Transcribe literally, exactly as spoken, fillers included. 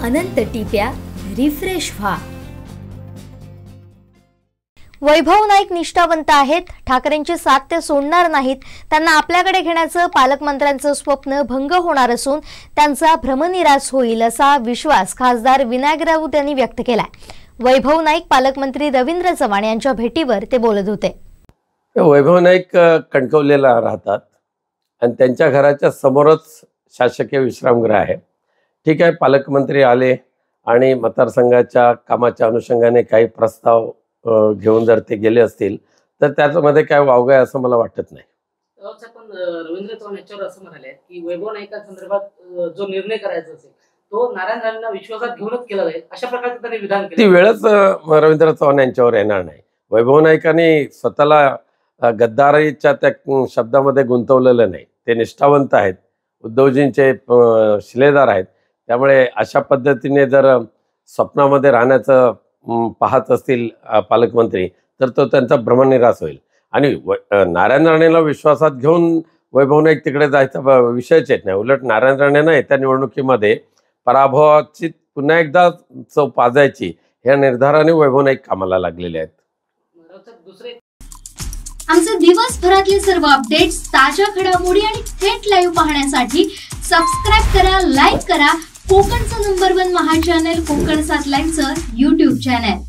अनंत टिप्या refresh व्हा। वैभव नाईक निष्ठावंत आहेत, ठाकरेंची साथ ते सोडणार नाहीत, त्यांना आपल्याकडे घेण्याचं पालकमंत्र्यांचं स्वप्न भंग होणार असून त्यांचा भ्रमनिरास होईल असा विश्वास खासदार विनायक राऊत यांनी व्यक्त केलाय। वैभव नाईक पालकमंत्री रवींद्र चव्हाण यांच्या भेटीवर ते बोलत होते। वैभव नाईक कणकवलीला राहतात आणि त्यांच्या घराच्या समोरच शासकीय विश्रामगृह आहे। ठीक आहे, पालकमंत्री आले आणि मतदारसंघाच्या कामाच्या अनुषंगाने काही प्रस्ताव घेऊन जर ते गेले असतील तर त्याच्यामध्ये काय वावग आहे असं मला वाटत नाही। पण रवींद्र चव्हाण याच्यावर असं म्हणाले की वैभव नाईका संदर्भात जो निर्णय करायचा असेल तो नारायण राणेंना विश्वासात घेऊनच केला जाईल अशा प्रकारचं त्यांनी विधान केलं। ती वेळच रवींद्र चव्हाण यांच्यावर येणार नाही। वैभव नाईकांनी स्वतःला गद्दारीच्या त्या शब्दामध्ये गुंतवलेलं नाही, ते निष्ठावंत आहेत, उद्धवजींचे शिलेदार आहेत। त्यामुळे अशा पद्धतीने जर स्वप्नामध्ये राहण्याचं पाहत असतील पालकमंत्री तर तो त्यांचा भ्रमनिरास होईल। आणि नारायण राणेला विश्वासात घेऊन वैभव नाईक तिकडे जायचा विषयच येत नाही। उलट नारायण राणेंना येत्या निवडणुकीमध्ये पराभवाची पुन्हा एकदा चव पाजायची या निर्धाराने वैभव नाईक कामाला लागलेले आहेत। आमचे दिवसभरातले सर्व अपडेट्स, ताज्या घडामोडी आणि थेट लाईव्ह पाहण्यासाठी सबस्क्राइब करा, लाईक करा कोकणचं नंबर वन महा चॅनल कोकण सात लाईव्हचं यूट्यूब चॅनल।